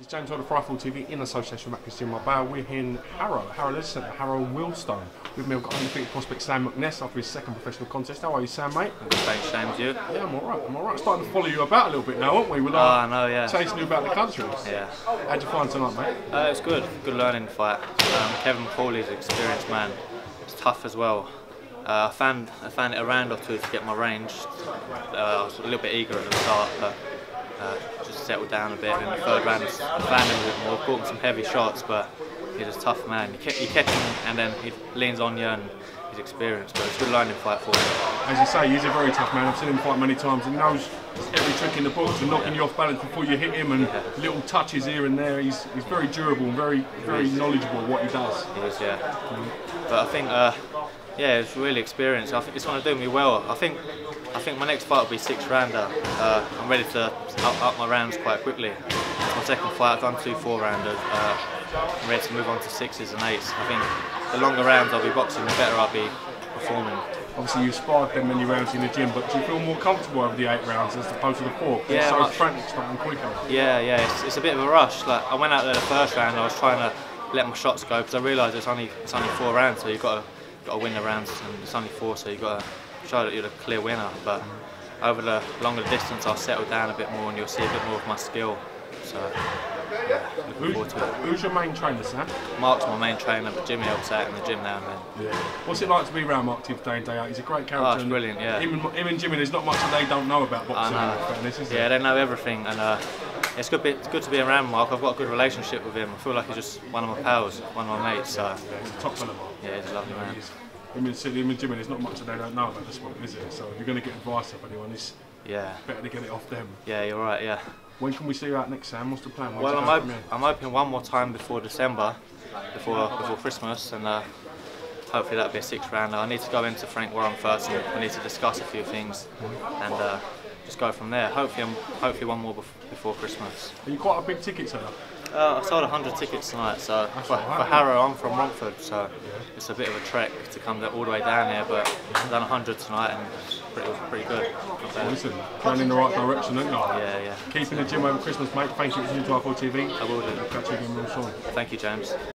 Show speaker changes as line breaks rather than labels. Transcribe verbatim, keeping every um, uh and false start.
It's James Hodder for iFull T V in association with Macclesfield Marbella. We're here in Harrow, Harrow Leisure Centre, Harrow Wealdstone. With me, I've got undefeated prospect Sam McNess after his second professional contest. How are you, Sam, mate?
Good, thanks, James. You?
Yeah, I'm alright, I'm alright. Starting to follow you about a little bit now, aren't we? We're like,
oh, I know, yeah.
chasing you about the country.
Yeah.
How'd you find tonight, mate?
Uh, it's good. Good learning fight. Um, Kevin Pauly's an experienced man. It's tough as well. Uh, I found I found it a round or two to get my range. Uh, I was a little bit eager at the start, but uh, just settled down a bit. In the third round, I found him a bit more. Caught him some heavy shots, but he's a tough man. You catch, you catch him, and then he leans on you, and he's experienced. But it's a good learning fight for him.
As you say, he's a very tough man. I've seen him fight many times. He knows every trick in the book to knocking
yeah.
you off balance before you hit him, and yeah. little touches here and there. He's he's very durable and very very knowledgeable at what he does.
He is, yeah. Mm-hmm. But I think. Uh, Yeah, it's really experienced. I think it's going to do me well. I think I think my next fight will be six rounder. Uh, I'm ready to up, up my rounds quite quickly. It's my second fight. I've done two four rounders. Uh, I'm ready to move on to sixes and eights. I think the longer rounds I'll be boxing, the better I'll be performing.
Obviously, you've sparred them many rounds in the gym, but do you feel more comfortable over the eight rounds as opposed to the four?
Yeah,
it's so
much.
frantic, starting quicker.
Yeah, yeah. It's, it's a bit of a rush. Like I went out there the first round, I was trying to let my shots go because I realised it's only it's only four rounds, so you've got to. Got to win the rounds, and it's only four, so you've got to show that you're the clear winner. But over the longer distance, I'll settle down a bit more, and you'll see a bit more of my skill. So, yeah, looking
who's,
forward to it.
Who's your main trainer, Sam?
Mark's my main trainer, but Jimmy helps out in the gym now and then.
Yeah. What's it like to be around Mark Tibbs day in day out? He's a great character.
Oh, it's brilliant, yeah.
Him and, him and Jimmy, there's not much that they don't know about boxing.
I know.
Fairness, is
yeah,
there?
they know everything, and uh, it's good. Be, it's good to be around Mark. I've got a good relationship with him. I feel like he's just one of my pals, one of my mates. So,
yeah, he's a top fella, Mark.
Yeah, he's a lovely man.
Him and, him and Jimmy, there's not much that they don't know about the sport, is there? So if you're going to get advice off anyone, it's
yeah.
better to get it off them.
Yeah, you're right, yeah.
When can we see you out next, Sam? What's the plan? Where's
well, I'm,
op
op I'm open one more time before December, before before Christmas, and uh, hopefully that'll be a six rounder. I need to go into Frank Warren first, and we need to discuss a few things, and uh, just go from there. Hopefully, I'm, hopefully one more bef before Christmas.
Are you quite a big ticket seller?
Uh, I sold one hundred tickets tonight, so for, for Harrow, I'm from Romford, so it's a bit of a trek to come all the way down here, but I've done one hundred tonight and it was pretty good.
Well, listen, going in the right direction, aren't you?
Yeah, yeah.
Keeping the gym over Christmas, mate. Thank you for listening to iFull T V.
I will do.
I'll catch you again real soon.
Thank you, James.